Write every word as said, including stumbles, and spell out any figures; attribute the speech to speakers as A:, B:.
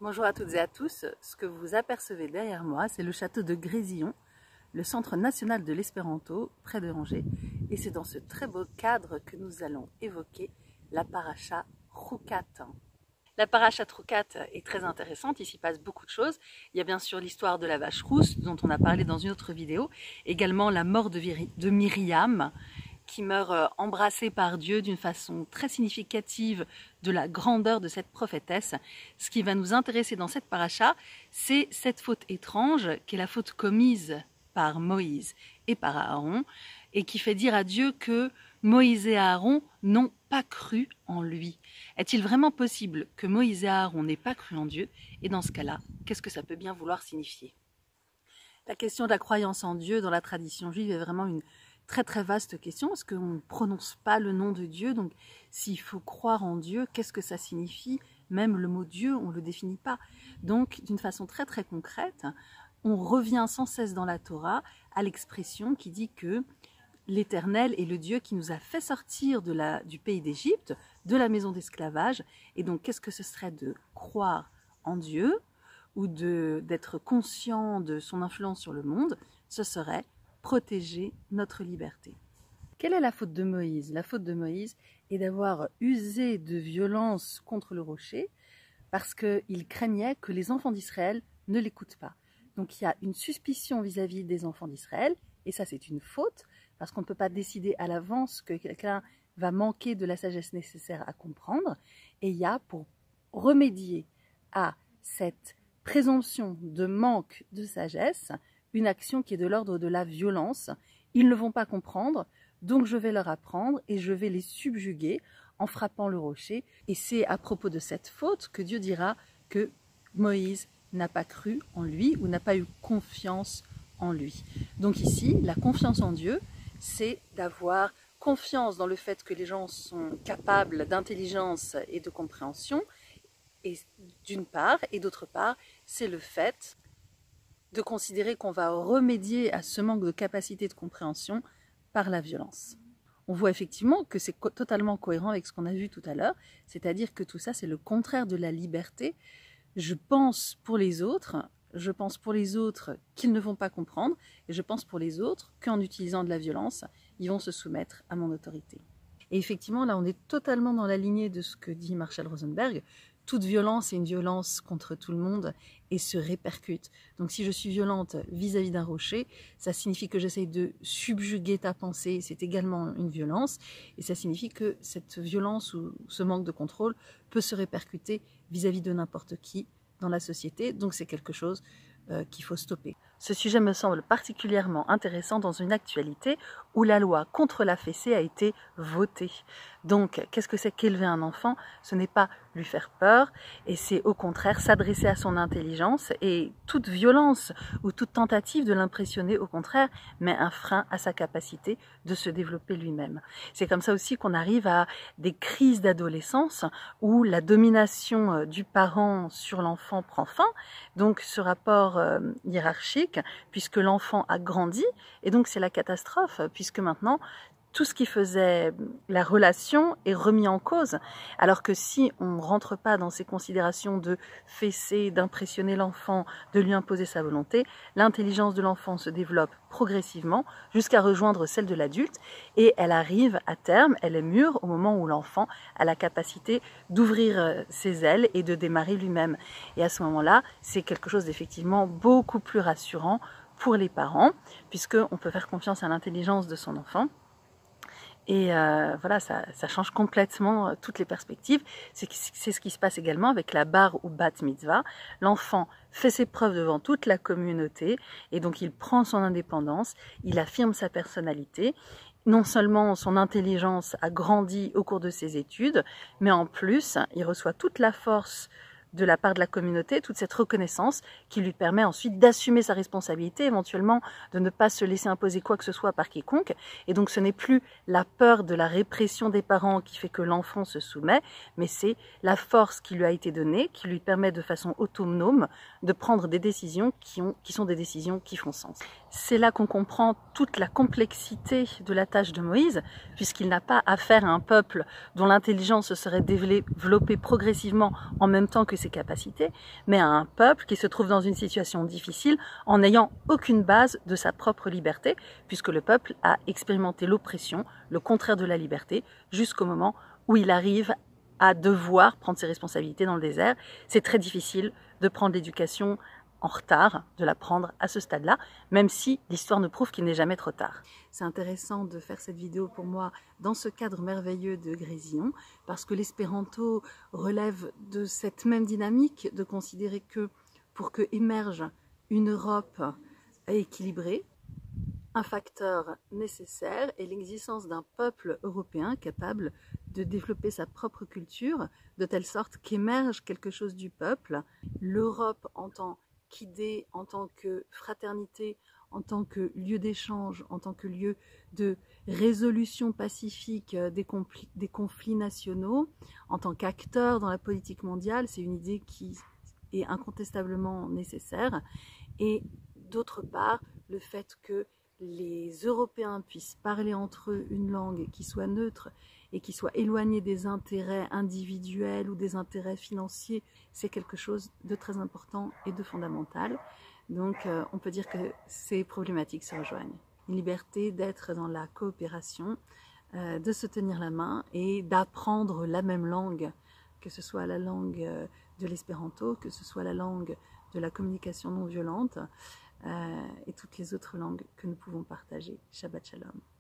A: Bonjour à toutes et à tous, ce que vous apercevez derrière moi, c'est le château de Grésillon, le centre national de l'espéranto, près de Angers. Et c'est dans ce très beau cadre que nous allons évoquer la paracha Chukat. La paracha Chukat est très intéressante, il s'y passe beaucoup de choses. Il y a bien sûr l'histoire de la vache rousse, dont on a parlé dans une autre vidéo, également la mort de, de Myriam, qui meurt embrassée par Dieu d'une façon très significative de la grandeur de cette prophétesse. Ce qui va nous intéresser dans cette paracha, c'est cette faute étrange qui est la faute commise par Moïse et par Aaron, et qui fait dire à Dieu que Moïse et Aaron n'ont pas cru en lui. Est-il vraiment possible que Moïse et Aaron n'aient pas cru en Dieu? Et dans ce cas-là, qu'est-ce que ça peut bien vouloir signifier? La question de la croyance en Dieu dans la tradition juive est vraiment une très très vaste question, parce qu'on ne prononce pas le nom de Dieu, donc s'il faut croire en Dieu, qu'est-ce que ça signifie? Même le mot Dieu, on ne le définit pas. Donc d'une façon très très concrète, on revient sans cesse dans la Torah à l'expression qui dit que l'Éternel est le Dieu qui nous a fait sortir de la, du pays d'Égypte, de la maison d'esclavage. Et donc qu'est-ce que ce serait de croire en Dieu ou d'être conscient de son influence sur le monde? Ce serait protéger notre liberté. Quelle est la faute de Moïse? La faute de Moïse est d'avoir usé de violence contre le rocher parce qu'il craignait que les enfants d'Israël ne l'écoutent pas. Donc il y a une suspicion vis-à-vis des enfants d'Israël, et ça c'est une faute, parce qu'on ne peut pas décider à l'avance que quelqu'un va manquer de la sagesse nécessaire à comprendre, et il y a, pour remédier à cette présomption de manque de sagesse, une action qui est de l'ordre de la violence. Ils ne vont pas comprendre, donc je vais leur apprendre et je vais les subjuguer en frappant le rocher. Et c'est à propos de cette faute que Dieu dira que Moïse n'a pas cru en lui ou n'a pas eu confiance en lui. Donc ici, la confiance en Dieu, c'est d'avoir confiance dans le fait que les gens sont capables d'intelligence et de compréhension, et d'une part, et d'autre part, c'est le fait de considérer qu'on va remédier à ce manque de capacité de compréhension par la violence. On voit effectivement que c'est co- totalement cohérent avec ce qu'on a vu tout à l'heure, c'est-à-dire que tout ça, c'est le contraire de la liberté. Je pense pour les autres, je pense pour les autres qu'ils ne vont pas comprendre, et je pense pour les autres qu'en utilisant de la violence, ils vont se soumettre à mon autorité. Et effectivement, là, on est totalement dans la lignée de ce que dit Marshall Rosenberg. Toute violence est une violence contre tout le monde et se répercute. Donc si je suis violente vis-à-vis d'un rocher, ça signifie que j'essaye de subjuguer ta pensée, c'est également une violence. Et ça signifie que cette violence ou ce manque de contrôle peut se répercuter vis-à-vis de n'importe qui dans la société. Donc c'est quelque chose euh, qu'il faut stopper. Ce sujet me semble particulièrement intéressant dans une actualité où la loi contre la fessée a été votée. Donc, qu'est-ce que c'est qu'élever un enfant? Ce n'est pas lui faire peur, et c'est au contraire s'adresser à son intelligence, et toute violence ou toute tentative de l'impressionner, au contraire, met un frein à sa capacité de se développer lui-même. C'est comme ça aussi qu'on arrive à des crises d'adolescence où la domination du parent sur l'enfant prend fin, donc ce rapport euh, hiérarchique, puisque l'enfant a grandi, et donc c'est la catastrophe, puisque maintenant, tout ce qui faisait la relation est remis en cause, alors que si on ne rentre pas dans ces considérations de fesser, d'impressionner l'enfant, de lui imposer sa volonté, l'intelligence de l'enfant se développe progressivement jusqu'à rejoindre celle de l'adulte, et elle arrive à terme, elle est mûre au moment où l'enfant a la capacité d'ouvrir ses ailes et de démarrer lui-même. Et à ce moment-là, c'est quelque chose d'effectivement beaucoup plus rassurant pour les parents, puisqu'on peut faire confiance à l'intelligence de son enfant. Et euh, voilà, ça, ça change complètement euh, toutes les perspectives. C'est ce qui se passe également avec la bar ou bat mitzvah. L'enfant fait ses preuves devant toute la communauté, et donc il prend son indépendance, il affirme sa personnalité. Non seulement son intelligence a grandi au cours de ses études, mais en plus, il reçoit toute la force de la part de la communauté, toute cette reconnaissance qui lui permet ensuite d'assumer sa responsabilité, éventuellement de ne pas se laisser imposer quoi que ce soit par quiconque. Et donc ce n'est plus la peur de la répression des parents qui fait que l'enfant se soumet, mais c'est la force qui lui a été donnée, qui lui permet de façon autonome de prendre des décisions qui, ont, qui sont des décisions qui font sens. C'est là qu'on comprend toute la complexité de la tâche de Moïse, puisqu'il n'a pas affaire à un peuple dont l'intelligence se serait développée progressivement en même temps que ses capacités, mais à un peuple qui se trouve dans une situation difficile en n'ayant aucune base de sa propre liberté, puisque le peuple a expérimenté l'oppression, le contraire de la liberté, jusqu'au moment où il arrive à devoir prendre ses responsabilités dans le désert. C'est très difficile de prendre l'éducation en retard, de l'apprendre à ce stade-là, même si l'histoire nous prouve qu'il n'est jamais trop tard. C'est intéressant de faire cette vidéo pour moi dans ce cadre merveilleux de Grésillon, parce que l'espéranto relève de cette même dynamique, de considérer que pour que émerge une Europe équilibrée, un facteur nécessaire est l'existence d'un peuple européen capable de développer sa propre culture, de telle sorte qu'émerge quelque chose du peuple. L'Europe en tant qu'idée, en tant que fraternité, en tant que lieu d'échange, en tant que lieu de résolution pacifique des conflits, des conflits nationaux, en tant qu'acteur dans la politique mondiale, c'est une idée qui est incontestablement nécessaire. Et d'autre part, le fait que les Européens puissent parler entre eux une langue qui soit neutre et qui soit éloignée des intérêts individuels ou des intérêts financiers, c'est quelque chose de très important et de fondamental. Donc euh, on peut dire que ces problématiques se rejoignent. Une liberté d'être dans la coopération, euh, de se tenir la main et d'apprendre la même langue, que ce soit la langue de l'espéranto, que ce soit la langue de la communication non violente, Euh, et toutes les autres langues que nous pouvons partager. Shabbat Shalom.